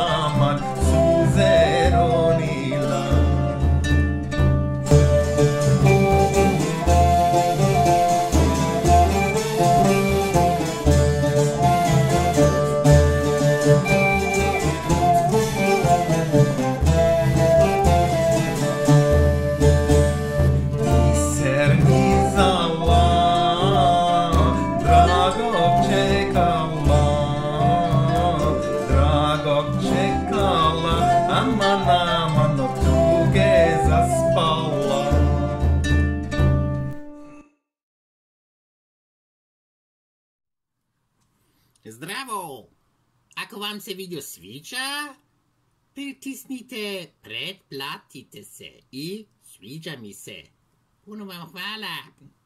taman suze ronila. Zdravo! Ako vam se video sviđa, pritisnite pretplatite se i sviđa mi se. Puno vam hvala!